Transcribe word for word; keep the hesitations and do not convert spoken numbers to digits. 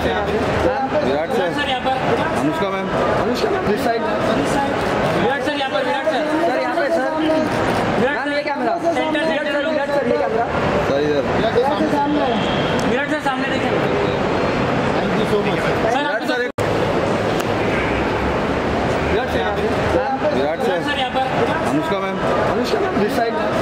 Virat sir, sir यहाँ पर Anushka ma'am, Anushka ma'am this side, Virat sir यहाँ पर, विराट सर सर यहाँ पे सर, विराट मैम ये camera, centre Virat centre sir, Virat sir ये कैमरा, सर इधर, विराट सर सामने देखें। Thank you so much sir. Virat sir एक- विराट सर यहाँ पे, विराट विराट सर, सर यहाँ पर Anushka ma'am, Anushka ma'am this side,